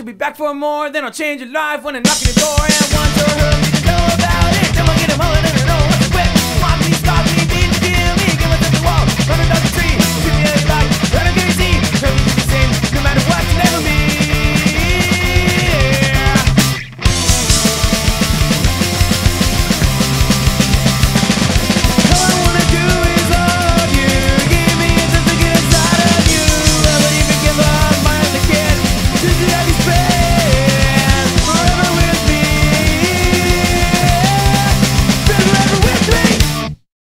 She'll be back for more, then I'll change your life when I knock on your door. And once I heard